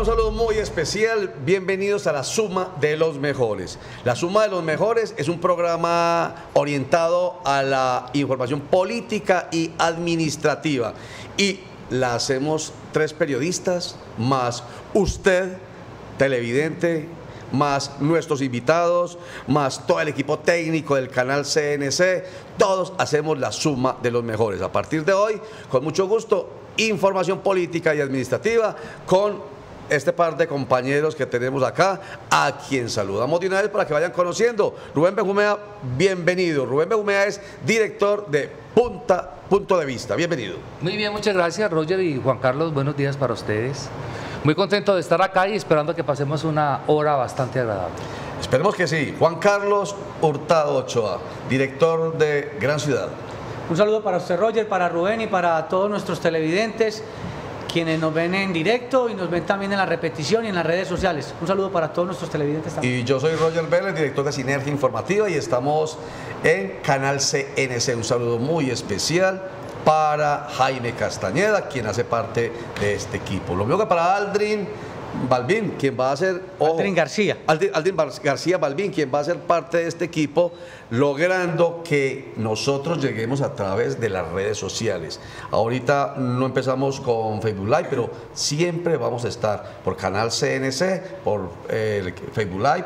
saludo muy especial. Bienvenidos a La Suma de los Mejores. La Suma de los Mejores es un programa orientado a la información política y administrativa. Y la hacemos 3 periodistas, más usted, televidente, más nuestros invitados, más todo el equipo técnico del canal CNC. Todos hacemos La Suma de los Mejores. A partir de hoy, con mucho gusto, información política y administrativa con este par de compañeros que tenemos acá, a quien saludamos de una vez para que vayan conociendo. Rubén Benjumea, bienvenido. Rubén Benjumea es director de Punto de Vista. Bienvenido. Muy bien, muchas gracias, Roger y Juan Carlos. Buenos días para ustedes. Muy contento de estar acá y esperando que pasemos una hora bastante agradable. Esperemos que sí. Juan Carlos Hurtado Ochoa, director de Gran Ciudad. Un saludo para usted, Roger, para Rubén y para todos nuestros televidentes, quienes nos ven en directo y nos ven también en la repetición y en las redes sociales. Un saludo para todos nuestros televidentes también. Y yo soy Roger Vélez, director de Sinergia Informativa, y estamos en Canal CNC. Un saludo muy especial para Jaime Castañeda, quien hace parte de este equipo. Lo mismo que para Aldrin Balbín, quien va a ser... Aldrin García. Aldrin García Balbín, quien va a ser parte de este equipo, logrando que nosotros lleguemos a través de las redes sociales. Ahorita no empezamos con Facebook Live, pero siempre vamos a estar por Canal CNC, por Facebook Live,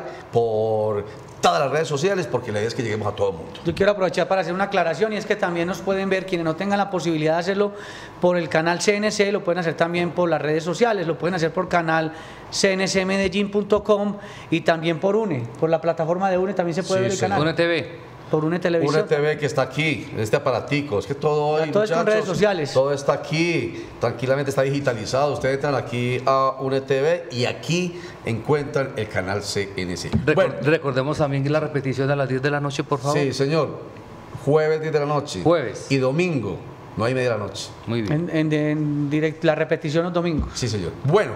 por todas las redes sociales, porque la idea es que lleguemos a todo el mundo. Yo quiero aprovechar para hacer una aclaración, y es que también nos pueden ver quienes no tengan la posibilidad de hacerlo por el canal CNC, lo pueden hacer también por las redes sociales, lo pueden hacer por canal cncmedellin.com y también por UNE, por la plataforma de UNE también se puede ver el canal. UNE TV. Por UNE Televisión. UNE TV que está aquí, este aparatico, es que todo hoy, todo está en redes sociales. Todo está aquí, tranquilamente está digitalizado. Ustedes entran aquí a UNE TV y aquí encuentran el canal CNC. Recordemos también la repetición a las 10 de la noche, por favor. Sí, señor. Jueves 10 de la noche. Jueves. Y domingo, 9:30 de la noche. Muy bien. En direct, la repetición los domingos. Sí, señor. Bueno,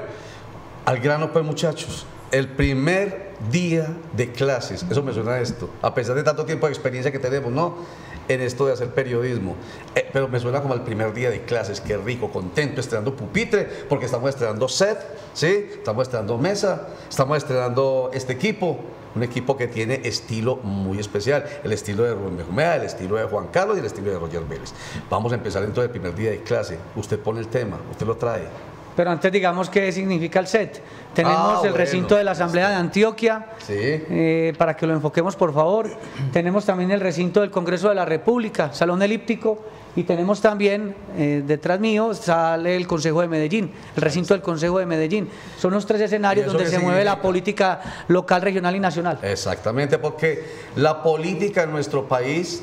al grano pues, muchachos. El primer día de clases, eso me suena a esto, a pesar de tanto tiempo de experiencia que tenemos, ¿no? En esto de hacer periodismo, pero me suena como el primer día de clases. Qué rico, contento, estrenando pupitre, porque estamos estrenando set, ¿sí? Estamos estrenando mesa, estamos estrenando este equipo, un equipo que tiene estilo muy especial, el estilo de Rubén Benjumea, el estilo de Juan Carlos y el estilo de Roger Vélez. Vamos a empezar entonces el primer día de clase. Usted pone el tema, usted lo trae. Pero antes digamos qué significa el set. Tenemos el recinto de la Asamblea de Antioquia, sí. Para que lo enfoquemos por favor. Tenemos también el recinto del Congreso de la República, Salón Elíptico, y tenemos también, detrás mío, sale el Consejo de Medellín, el recinto del Consejo de Medellín. Son los 3 escenarios donde se mueve la política local, regional y nacional. Exactamente, porque la política en nuestro país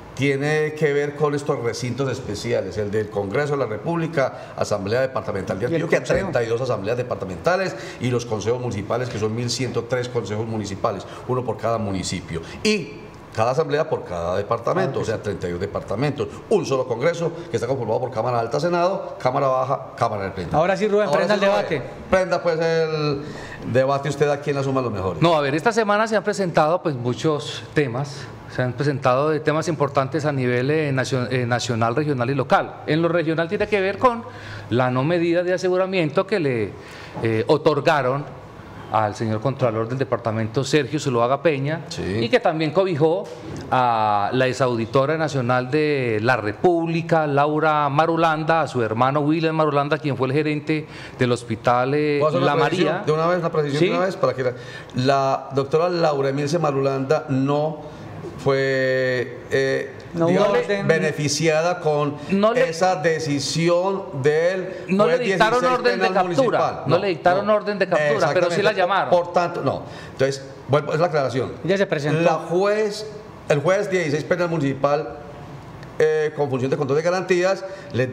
tiene que ver con estos recintos especiales, el del Congreso de la República, Asamblea Departamental de Antioquia, 32 asambleas departamentales y los consejos municipales, que son 1.103 consejos municipales, uno por cada municipio. Y cada asamblea por cada departamento, o sea, 32 departamentos. Un solo congreso que está conformado por Cámara Alta, Senado, Cámara Baja, Cámara del Pleno. Ahora sí, Rubén, prenda el debate. Prenda pues el debate usted aquí en La Suma de los Mejores. No, a ver, esta semana se han presentado pues muchos temas. Se han presentado temas importantes a nivel nacional, regional y local. En lo regional tiene que ver con la no medida de aseguramiento que le otorgaron al señor Contralor del Departamento, Sergio Zuluaga Peña, sí, y que también cobijó a la exauditora nacional de la República, Laura Marulanda, a su hermano William Marulanda, quien fue el gerente del hospital La María. De una vez, una precisión, ¿sí? De una vez, para que la doctora Laura Emilce Marulanda no fue beneficiada con esa decisión del no le dictaron orden de captura, no le dictaron orden de captura, pero sí la llamaron. Por tanto, no. Entonces, bueno, es la aclaración. Ya se presentó. El juez 16 penal municipal con función de control de garantías les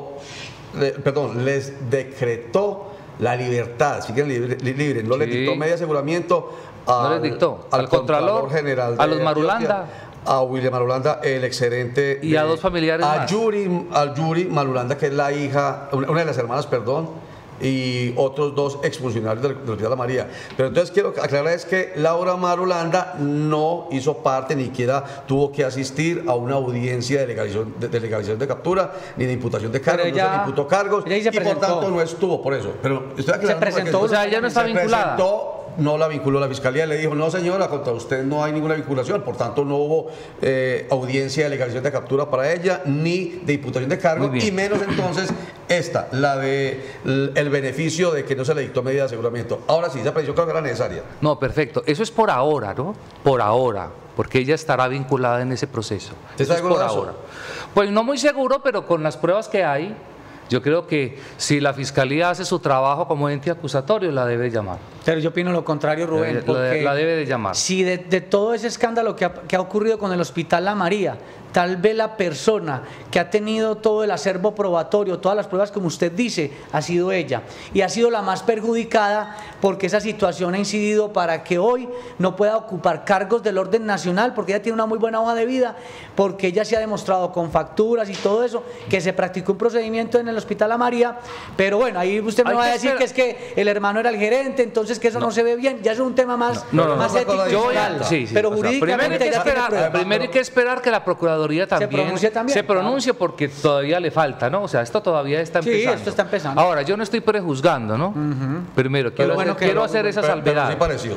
decretó la libertad, si quieren libre, no les dictó medio aseguramiento. No les dictó al Contralor General, a los Marulanda, a William Marulanda, el exgerente, y a 2 familiares a Yuri Marulanda, que es la hija, una de las hermanas, perdón, y otros 2 exfuncionarios del Hospital La María. Pero entonces quiero aclarar es que Laura Marulanda no hizo parte, ni siquiera tuvo que asistir a una audiencia de legalización de captura, ni de imputación de cargos, no se le imputó cargos, y por tanto no estuvo por eso. Pero estoy aclarando, se presentó, o sea, ella no está vinculada. No la vinculó la fiscalía, le dijo: no señora, contra usted no hay ninguna vinculación, por tanto no hubo audiencia de legalización de captura para ella, ni de imputación de cargo, y menos entonces esta, la de el beneficio de que no se le dictó medida de aseguramiento. Ahora sí, esa presión creo que era necesaria. No, perfecto, eso es por ahora, ¿no? Por ahora, porque ella estará vinculada en ese proceso. ¿Está seguro por ahora? Pues no muy seguro, pero con las pruebas que hay, yo creo que si la Fiscalía hace su trabajo como ente acusatorio, la debe llamar. Pero yo opino lo contrario, Rubén. La debe de llamar. Si de todo ese escándalo que ha ocurrido con el Hospital La María, tal vez la persona que ha tenido todo el acervo probatorio, todas las pruebas como usted dice, ha sido ella. Y ha sido la más perjudicada porque esa situación ha incidido para que hoy no pueda ocupar cargos del orden nacional, porque ella tiene una muy buena hoja de vida, porque ella se ha demostrado con facturas y todo eso, que se practicó un procedimiento en el Hospital La María. Pero bueno, ahí usted me va a decir que es que el hermano era el gerente, entonces que eso no se ve bien. Ya es un tema más ético y moral. Pero jurídicamente primero hay que esperar que la Procuraduría también se pronuncie, porque todavía le falta, ¿no? O sea, esto todavía está empezando. Sí, esto está empezando. Ahora, yo no estoy prejuzgando, ¿no? Primero, quiero hacer esa salvedad. Sí pareció.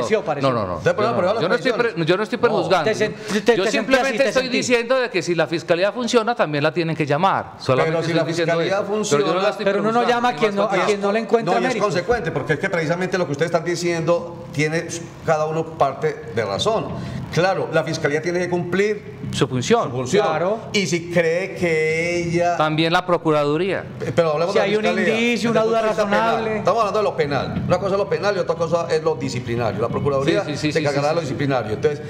No. Yo no estoy prejuzgando. Yo simplemente estoy diciendo de que si la Fiscalía funciona, también la tienen que llamar. Pero si la Fiscalía funciona... Pero uno no llama a quien no le encuentra mérito. No, y es consecuente, porque es que precisamente lo que ustedes están diciendo tiene cada uno parte de razón. Claro, la Fiscalía tiene que cumplir su función. Claro. Y si cree que ella... También la Procuraduría. Pero hablemos si de la hay un indicio, una duda razonable. Penal. Estamos hablando de lo penal. Una cosa es lo penal y otra cosa es lo disciplinario. La Procuraduría se encargará de lo disciplinario. Entonces,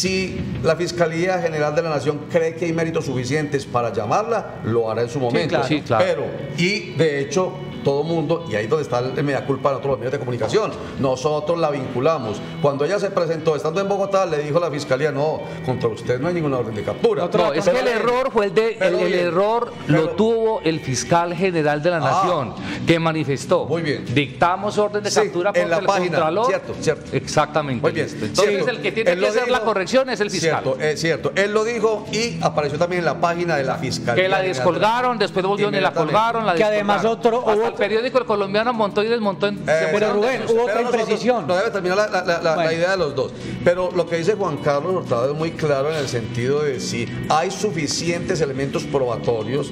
si la Fiscalía General de la Nación cree que hay méritos suficientes para llamarla, lo hará en su momento. Sí, claro. Pero, y de hecho, todo mundo, y ahí es donde está el mea culpa de nosotros los medios de comunicación, nosotros la vinculamos. Cuando ella se presentó, estando en Bogotá, le dijo a la Fiscalía: no, contra usted no hay ninguna orden de captura. No, es que el error fue el error lo tuvo el fiscal general de la Nación, que manifestó. Muy bien. Dictamos orden de captura contra el Contralor. Cierto. Exactamente. Muy bien. Entonces el que tiene que hacer la corrección es el fiscal. Cierto. Él lo dijo y apareció también en la página de la Fiscalía. Que la descolgaron, después volvieron y la colgaron. Que además el periódico El Colombiano montó y desmontó en... Pero Rubén, hubo otra imprecisión. No debe terminar la idea de los dos. Pero lo que dice Juan Carlos Hurtado es muy claro en el sentido de si hay suficientes elementos probatorios,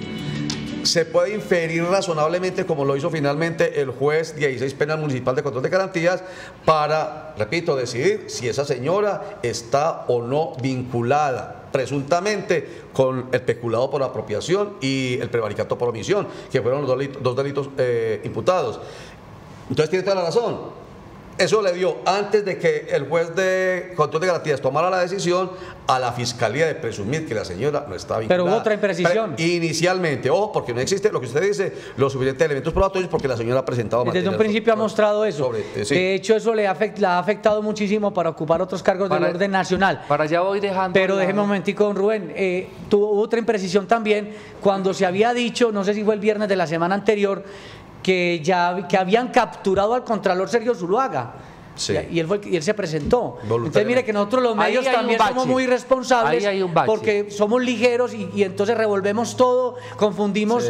se puede inferir razonablemente, como lo hizo finalmente el juez 16 Penal Municipal de Control de Garantías, para, repito, decidir si esa señora está o no vinculada presuntamente con el peculado por apropiación y el prevaricato por omisión, que fueron los dos delitos imputados. Entonces tiene toda la razón. Eso le dio, antes de que el juez de control de garantías tomara la decisión, a la Fiscalía de presumir que la señora no estaba vinculada. Pero hubo otra imprecisión. Inicialmente, ojo, porque no existe lo que usted dice, los suficientes elementos probatorios, porque la señora ha presentado desde un principio ha mostrado eso. De hecho, eso la ha afectado muchísimo para ocupar otros cargos del orden nacional. Para allá voy dejando. Pero déjeme un momentico, don Rubén. Tuvo otra imprecisión también cuando se había dicho, no sé si fue el viernes de la semana anterior, que habían capturado al Contralor Sergio Zuluaga. Sí. Y él se presentó. Entonces mire que nosotros los medios también somos muy responsables, porque somos ligeros y entonces revolvemos todo, confundimos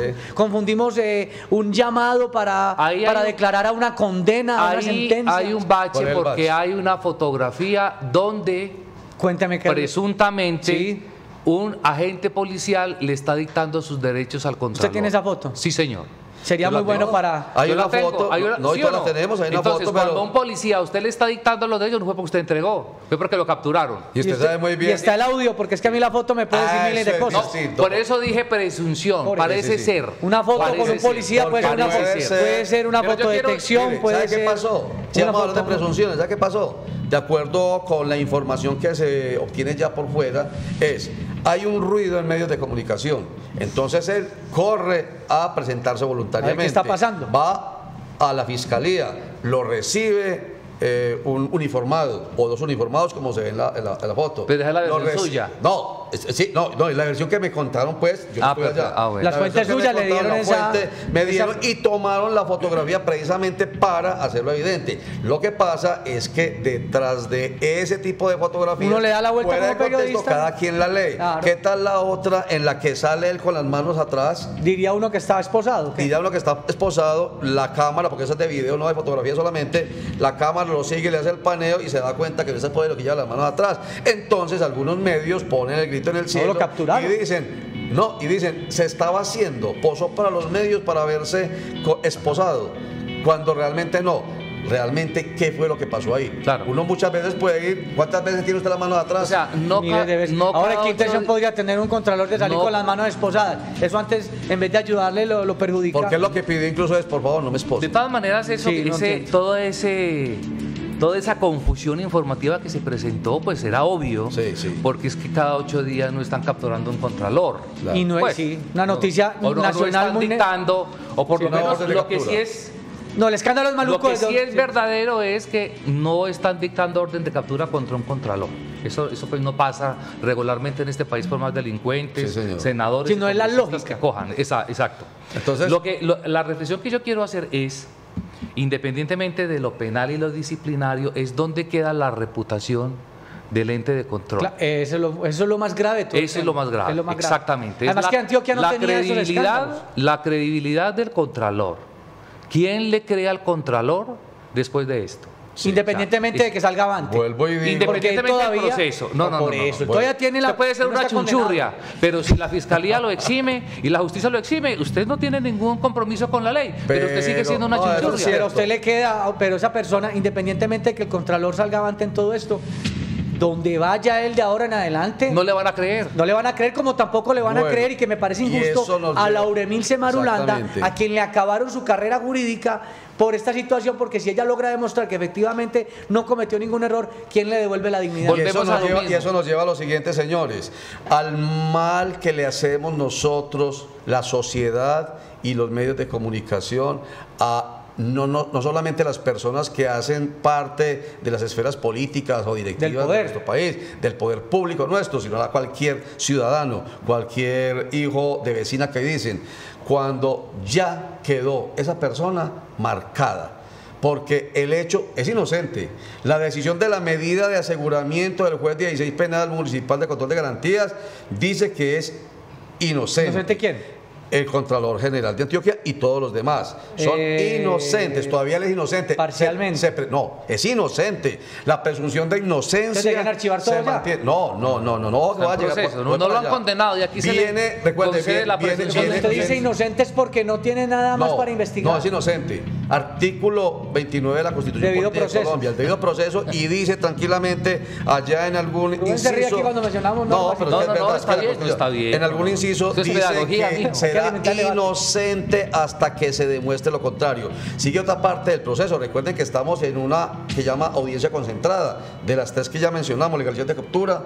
un llamado para declarar a una condena, a una sentencia. Hay un bache porque hay una fotografía donde presuntamente un agente policial le está dictando sus derechos al Contralor. ¿Usted tiene esa foto? Sí, señor. Sería muy bueno para... Hay una foto, no, ¿sí o no? Tenemos, hay una Entonces, foto, cuando un policía a usted le está dictando los derechos, no fue porque usted entregó, fue porque lo capturaron. Y usted sabe muy bien. Y está el audio, porque es que a mí la foto me puede decir miles de cosas. No, por eso dije presunción, parece ser. Una foto con un policía puede ser una fotodetección, puede ser... ¿Sabe qué pasó? Si vamos a hablar de presunciones, ¿sabe qué pasó? De acuerdo con la información que se obtiene ya por fuera, hay un ruido en medios de comunicación. Entonces él corre a presentarse voluntariamente. ¿Qué está pasando? Va a la Fiscalía, lo recibe un uniformado o dos uniformados, como se ve en la foto. Pero es la versión suya. No. No, sí, no, la versión que me contaron, pues, yo no estuve allá. Bueno. Las La fuentes versión que suyas me le contaron, dieron la fuente, me esa- dieron y tomaron la fotografía precisamente para hacerlo evidente. Lo que pasa es que detrás de ese tipo de fotografías, Uno le da la vuelta fuera como de contexto, periodista. cada quien la lee. Claro. ¿Qué tal la otra en la que sale él con las manos atrás? Diría uno que estaba esposado. ¿qué? Y ya uno que está esposado, la cámara, porque eso es de video, no de fotografía solamente, la cámara lo sigue, le hace el paneo y se da cuenta que no se puede lo que lleva las manos atrás. Entonces algunos medios ponen el grito en el cielo lo capturaron. y dicen, se estaba haciendo, posó para los medios para verse esposado, cuando realmente no. Realmente, ¿qué fue lo que pasó ahí? Claro. Uno muchas veces puede ir, ¿cuántas veces tiene usted las manos atrás? O sea, no, Miles de veces. no Ahora, cada ¿qué intención 8 podría tener un contralor de salir No. con las manos esposadas? Eso antes, en vez de ayudarle, lo perjudica. Porque lo que pidió incluso es, por favor, no me espose. De todas maneras, eso, Sí, no entiendo. toda esa confusión informativa que se presentó, pues era obvio, Sí. porque es que cada 8 días no están capturando un contralor. Claro. Y no es, Pues, sí, una noticia no nacional están muy... dictando, o por Sí, lo no, menos orden de lo que captura. sí es... No, el escándalo es Lo maluco. que sí es verdadero es que no están dictando orden de captura contra un contralor. Eso pues no pasa regularmente en este país por más delincuentes, Sí, señor. senadores, Sí, no es la congresistas lógica. que cojan. Exacto. Entonces- La reflexión que yo quiero hacer es, independientemente de lo penal y lo disciplinario, es dónde queda la reputación del ente de control. Eso es lo más grave. de todo el Eso es tema. lo más grave. Es lo más grave. Exactamente. Además Es que Antioquia no la tenía esos escándalos. la credibilidad del contralor. ¿Quién le cree al contralor después de esto? Independientemente de que salga avante. Vuelvo y digo, Independientemente del todavía- proceso. No, por eso, no. todavía tiene la... Usted puede ser no una está condenado. chunchurria, pero si la fiscalía lo exime y la justicia lo exime, usted no tiene ningún compromiso con la ley, pero usted sigue siendo una no, eso es chunchurria. cierto. Pero a usted le queda, pero esa persona, independientemente de que el contralor salga avante en todo esto, donde vaya él de ahora en adelante, No le van a creer. no le van a creer, como tampoco le van a Bueno, creer, y que me parece y injusto, eso nos a lleva- Lauremil Semarulanda, Exactamente. a quien le acabaron su carrera jurídica por esta situación, porque si ella logra demostrar que efectivamente no cometió ningún error, ¿quién le devuelve la dignidad? Volvemos a lo mismo. Y eso nos lleva a lo siguiente, señores, al mal que le hacemos nosotros, la sociedad y los medios de comunicación, a no solamente las personas que hacen parte de las esferas políticas o directivas Del poder. de nuestro país, del poder público nuestro, sino a cualquier ciudadano, cualquier hijo de vecina que dicen, cuando ya quedó esa persona marcada, porque el hecho es inocente. La decisión de la medida de aseguramiento del juez 16 penal municipal de control de garantías dice que es inocente. ¿Inocente quién? El Contralor General de Antioquia y todos los demás. Son inocentes, todavía él es inocente. Parcialmente. No, es inocente. La presunción de inocencia. ¿Entonces dejan archivar todo se ya? mantiene. No, Está va a en llegar. proceso, voy no por lo han allá. condenado y aquí se Viene, le recuerde, concede la viene- presunción Cuando de usted dice inocencia. inocente es porque no tiene nada más para investigar. No, es inocente. Artículo 29 de la Constitución Debido Política de proceso. Colombia, el debido proceso, y dice tranquilamente allá en algún Rubén se ríe aquí cuando mencionamos no, normas. pero No, es que es no, verdad, está es que la bien, Constitución- está bien. En algún inciso Eso es dice pedagogía, que mijo. Hay que será alimentar el debate. inocente hasta que se demuestre lo contrario. Sigue otra parte del proceso. Recuerden que estamos en una que llama audiencia concentrada. De las tres que ya mencionamos, legalización de captura,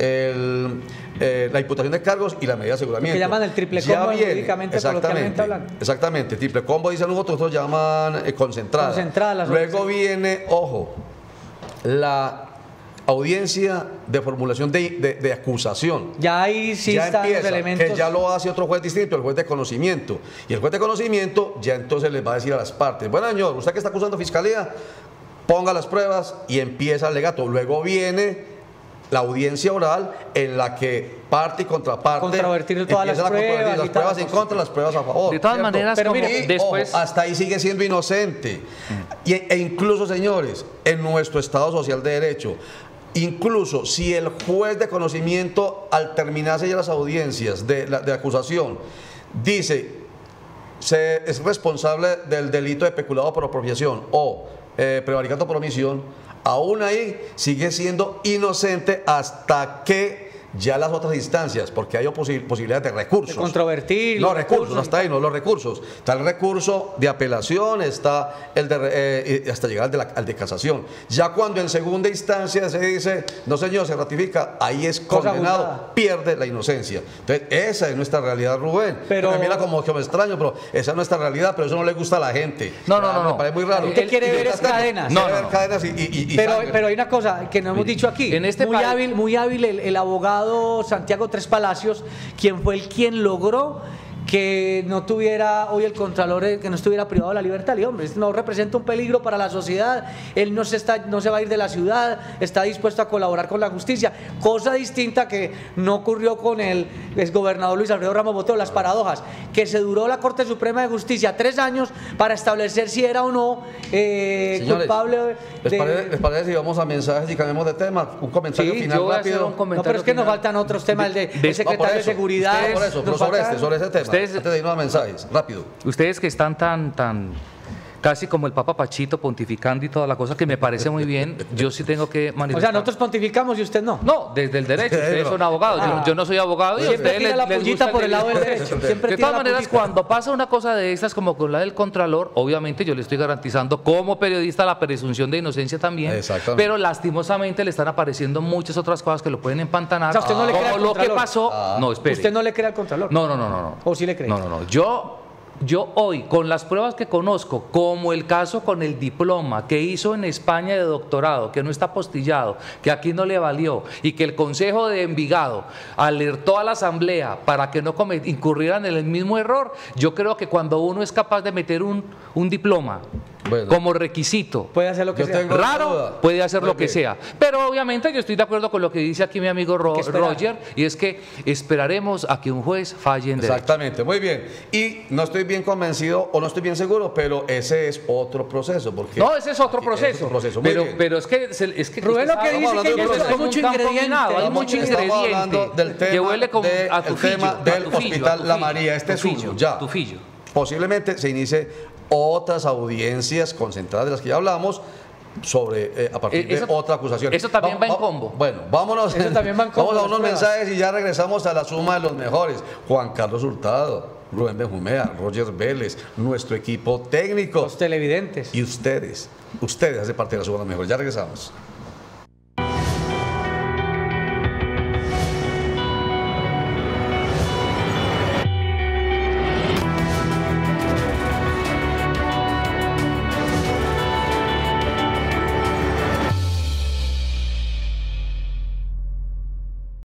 la imputación de cargos y la medida de aseguramiento. Que llaman el triple Ya combo viene, jurídicamente, coloquialmente hablando. Exactamente, triple combo dicen otros llaman concentrada. Concentrada, las Luego otras. viene, ojo, la audiencia de formulación de acusación. Ya ahí sí Ya están los empieza, elementos. que ya lo hace otro juez distinto, el juez de conocimiento. Y el juez de conocimiento ya entonces les va a decir a las partes, bueno señor, usted que está acusando fiscalía, ponga las pruebas y empieza el alegato. Luego viene la audiencia oral en la que parte y contraparte Controvertir todas las empiezan a controvertir pruebas y las tal. pruebas en contra, las pruebas a favor. De todas ¿cierto? maneras, Pero como mire, Y, después... ojo, hasta ahí sigue siendo inocente. E incluso, señores, en nuestro Estado Social de Derecho, incluso si el juez de conocimiento, al terminarse ya las audiencias de acusación, dice es responsable del delito de peculado por apropiación o prevaricato por omisión, aún ahí sigue siendo inocente hasta que ya las otras instancias, porque hay posibilidades de recursos. De controvertir. No, los recursos, hasta ahí, no los recursos. Está el recurso de apelación, está el de hasta llegar al de casación. Ya cuando en segunda instancia se dice, no señor, se ratifica, ahí es Cosa condenado, juzgada. pierde la inocencia. Entonces, esa es nuestra realidad, Rubén. Pero- Me mira como que me extraño, pero esa es nuestra realidad, pero eso no le gusta a la gente. No. Me parece muy raro. Usted quiere ver es cadenas. Quiere No. ver cadenas y Pero, sangre. pero hay una cosa que no hemos dicho aquí. En este muy país- hábil el abogado abogado Santiago Tres Palacios, quien fue quien logró que no tuviera hoy el Contralor, que no estuviera privado de la libertad. Y hombre, esto no representa un peligro para la sociedad, él no se va a ir de la ciudad, está dispuesto a colaborar con la justicia, cosa distinta que no ocurrió con el exgobernador Luis Alfredo Ramos Botero, las paradojas, que se duró la Corte Suprema de Justicia 3 años para establecer si era o no Señores, culpable. ¿Les parece si vamos a mensajes y cambiamos de tema? Un comentario Sí, final yo voy a rápido. hacer un comentario No, pero es que nos final. faltan otros temas, el de secretario por de eso, seguridad. Por eso, pero nos sobre faltan- ese tema. Ustedes- Antes de irnos a mensajes, rápido. Ustedes que están tan casi como el Papa Pachito pontificando y toda la cosa, que me parece muy bien, yo sí tengo que O manifestar. sea, nosotros pontificamos y usted no. No, desde el derecho, ustedes son abogados, yo no soy abogado y a Siempre ustedes tira la les pullita gusta por el lado del derecho. derecho. Siempre De tira todas la maneras, pullita. cuando pasa una cosa de estas como con la del Contralor, obviamente yo le estoy garantizando como periodista la presunción de inocencia también, Exactamente. pero lastimosamente le están apareciendo muchas otras cosas que lo pueden empantanar, O sea, usted no le cree como al lo que Contralor. pasó, no, espere. Usted no le cree al Contralor. No. ¿O sí le cree? No. Yo hoy, con las pruebas que conozco, como el caso con el diploma que hizo en España de doctorado, que no está apostillado, que aquí no le valió, y que el Consejo de Envigado alertó a la Asamblea para que no incurrieran en el mismo error, yo creo que cuando uno es capaz de meter un diploma Bueno. como requisito, Puede hacer lo que Yo sea. tengo- una raro, duda. puede hacer Muy lo que bien. sea. Pero obviamente yo estoy de acuerdo con lo que dice aquí mi amigo que esperar. Roger, y es que esperaremos a que un juez falle en derecho. Exactamente, muy bien. Y no estoy bien convencido o no estoy bien seguro, pero ese es otro proceso. Porque No, ese es otro proceso. Es otro proceso, muy bien. pero es que Rubén lo usted que sabe- dice hablando que de hay un proceso. mucho un campo ingrediente. minado, hay hay mucho mucho ingrediente. Estamos hablando del tema, que huele como a el tufillo, tema del a tufillo, Hospital a La tufillo, María. Este es tufillo, suyo, ya. tufillo. Posiblemente se inicie otras audiencias concentradas de las que ya hablamos sobre a partir Eso- de otra acusación. eso también va en combo. Bueno, vámonos. Eso también va en combo, Vamos a las unos pruebas. mensajes y ya regresamos a la suma de los mejores. Juan Carlos Hurtado, Rubén Benjumea, Roger Vélez, nuestro equipo técnico Los televidentes. y ustedes hacen parte de la suma de los mejores. Ya regresamos.